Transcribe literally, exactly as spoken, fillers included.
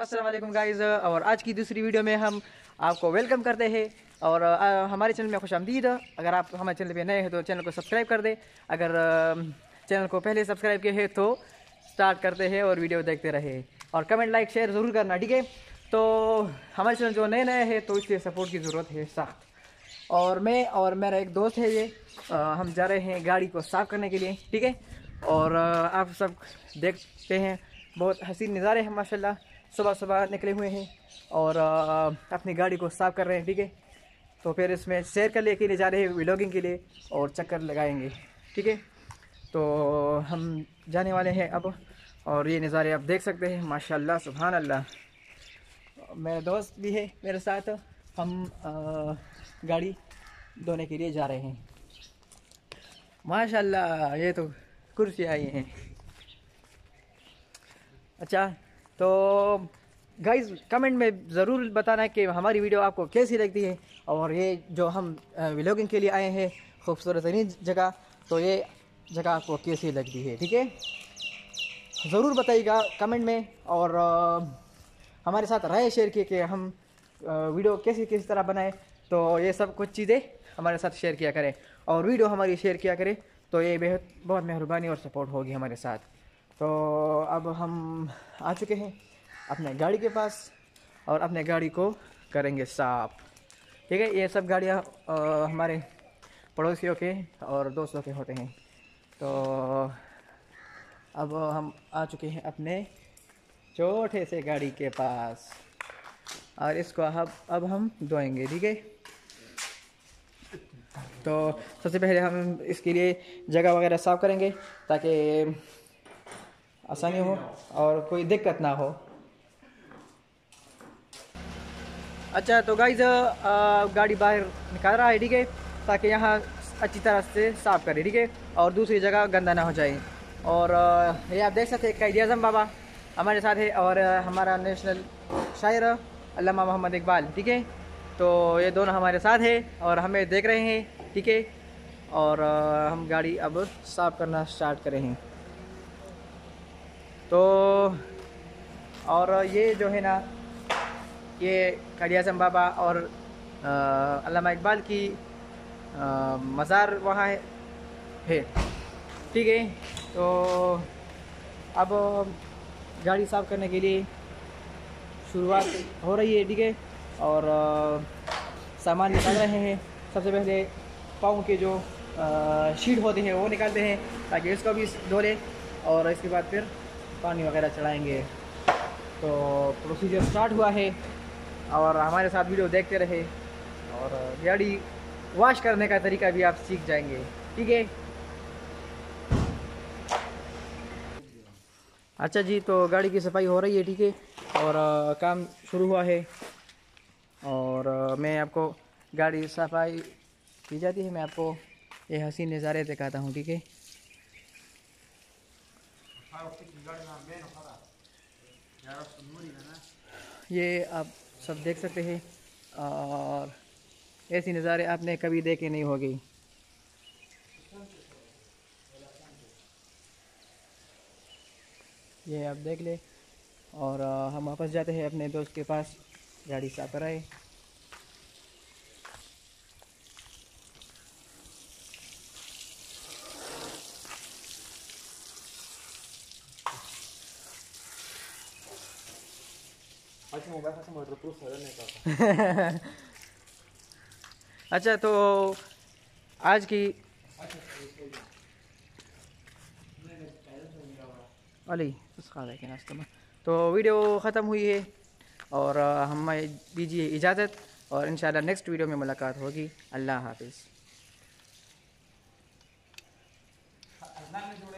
अस्सलाम वालेकुम गाइज़। और आज की दूसरी वीडियो में हम आपको वेलकम करते हैं और आ, हमारे चैनल में खुशामदीद। अगर आप हमारे चैनल पे नए हैं तो चैनल को सब्सक्राइब कर दें। अगर आ, चैनल को पहले सब्सक्राइब किए हैं तो स्टार्ट करते हैं और वीडियो देखते रहे और कमेंट लाइक शेयर ज़रूर करना, ठीक है। तो हमारे चैनल जो नए नए हैं तो इसलिए सपोर्ट की ज़रूरत है सख्त। और मैं और मेरा एक दोस्त है ये आ, हम जा रहे हैं गाड़ी को साफ़ करने के लिए, ठीक है। और आ, आप सब देखते हैं बहुत हसीन नज़ारे हैं माशाल्लाह। सुबह सुबह निकले हुए हैं और आ, अपनी गाड़ी को साफ़ कर रहे हैं, ठीक है। तो फिर इसमें सैर करने के लिए जा रहे हैं, व्लॉगिंग के लिए और चक्कर लगाएंगे, ठीक है। तो हम जाने वाले हैं अब और ये नज़ारे आप देख सकते हैं माशाल्लाह सुभान अल्लाह। मेरा दोस्त भी है मेरे साथ, हम आ, गाड़ी धोने के लिए जा रहे हैं माशाल्लाह। ये तो कुर्सी आई हैं। अच्छा, तो गाइस कमेंट में ज़रूर बताना कि हमारी वीडियो आपको कैसी लगती है और ये जो हम व्लॉगिंग के लिए आए हैं खूबसूरत जगह, तो ये जगह आपको कैसी लगती है, ठीक है। ज़रूर बताइएगा कमेंट में और आ, हमारे साथ राय शेयर किए कि हम आ, वीडियो कैसी किस तरह बनाए। तो ये सब कुछ चीज़ें हमारे साथ शेयर किया करें और वीडियो हमारी शेयर किया करें, तो ये बेहद बहुत मेहरबानी और सपोर्ट होगी हमारे साथ। तो अब हम आ चुके हैं अपने गाड़ी के पास और अपने गाड़ी को करेंगे साफ, ठीक है। ये सब गाड़ियाँ हमारे पड़ोसियों के और दोस्तों के होते हैं। तो अब हम आ चुके हैं अपने छोटे से गाड़ी के पास और इसको अब अब हम धोएंगे, ठीक है। तो सबसे पहले हम इसके लिए जगह वगैरह साफ़ करेंगे ताकि आसानी हो और कोई दिक्कत ना हो। अच्छा, तो गाइज गाड़ी बाहर निकाल रहा है, ठीक है, ताकि यहाँ अच्छी तरह से साफ़ करें, ठीक है, और दूसरी जगह गंदा ना हो जाए। और आ, ये आप देख सकते हैं कायद आज़म बाबा हमारे साथ है और आ, हमारा नेशनल शायर अल्लामा मोहम्मद इकबाल, ठीक है। तो ये दोनों हमारे साथ है और हमें देख रहे हैं, ठीक है। और आ, हम गाड़ी अब साफ़ करना स्टार्ट करें। तो और ये जो है ना, ये कायद आज़म बाबा और अल्लामा इकबाल की मज़ार वहाँ है, ठीक है। तो अब गाड़ी साफ़ करने के लिए शुरुआत हो रही है, ठीक है। और आ, सामान निकाल रहे हैं। सबसे पहले पाँव के जो आ, शीट होते हैं वो निकालते हैं ताकि इसको भी धो लें और इसके बाद फिर पानी वगैरह चढ़ाएंगे। तो प्रोसीजर स्टार्ट हुआ है और हमारे साथ वीडियो देखते रहे और गाड़ी वॉश करने का तरीका भी आप सीख जाएंगे, ठीक है। अच्छा जी, तो गाड़ी की सफाई हो रही है, ठीक है, और आ, काम शुरू हुआ है और आ, मैं आपको गाड़ी सफाई की जाती है, मैं आपको ये हसीन नज़ारे दिखाता हूँ, ठीक है। ये आप सब देख सकते हैं और ऐसी नज़ारे आपने कभी देखे नहीं होगी। ये आप देख ले और आ, हम वापस जाते हैं अपने दोस्त के पास गाड़ी साफ कराए। अच्छा, तो आज की अली तो वीडियो ख़त्म हुई है और हमें दीजिए इजाज़त और इंशाल्लाह नेक्स्ट वीडियो में मुलाकात होगी। अल्लाह हाफिज़।